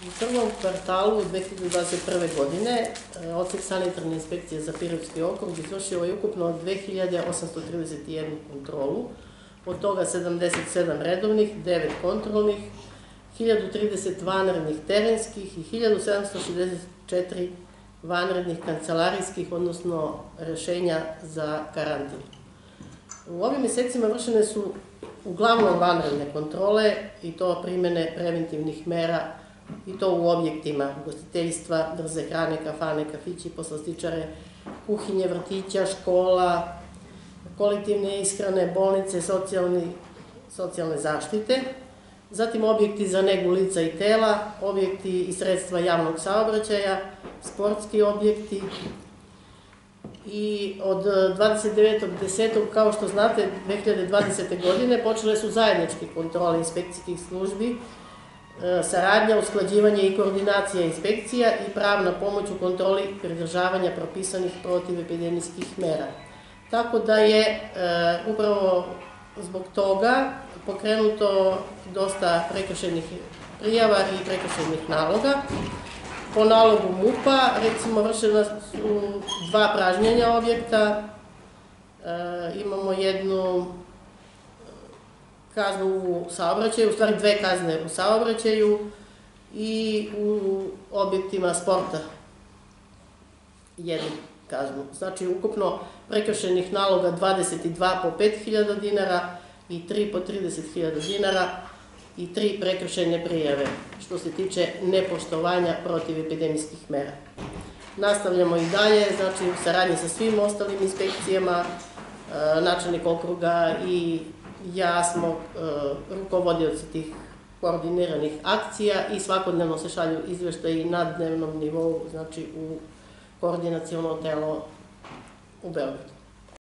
U prvom kvartalu 2021. godine odsek sanitarne inspekcije za Pirotski okrug izvršio je ukupno 2831 kontrolu, od toga 77 redovnih, 9 kontrolnih, 1030 vanrednih terenskih i 1764 vanrednih kancelarijskih, odnosno rešenja za karantin. U ovim mesecima vršene su uglavnom vanredne kontrole i to primene preventivnih mera i to u objektima ugostiteljstva, brze hrane, kafane, kafići, poslastičare, kuhinje, vrtića, škola, kolektivne ishrane, bolnice, socijalne zaštite, zatim objekti za negu lica i tela, objekti i sredstva javnog saobraćaja, sportski objekti. I od 29.10. kao što znate, 2020. godine počele su zajedničke kontrole inspekcijskih službi, saradnja, usklađivanje i koordinacija inspekcija i pravna pomoć u kontroli pridržavanja propisanih protivepidemijskih mera. Tako da je upravo zbog toga pokrenuto dosta prekršajnih prijava i prekršajnih naloga. Po nalogu MUP-a, recimo, vršena su 2 pražnjenja objekta, imamo jednu kaznu u saobraćaju, u stvari 2 kazne u saobraćaju i u objektima sporta jednu kaznu. Znači, ukupno prekršajnih naloga 22 po 5.000 dinara i 3 po 30.000 dinara i 3 prekršajne prijave, što se tiče nepoštovanja protivepidemijskih mera. Nastavljamo i dalje, znači u saradnji sa svim ostalim inspekcijama, načelnik okruga i ja smo rukovodioci tih koordiniranih akcija i svakodnevno se šalju izveštaji na dnevnom nivou, znači u koordinaciono telo u Beogradu.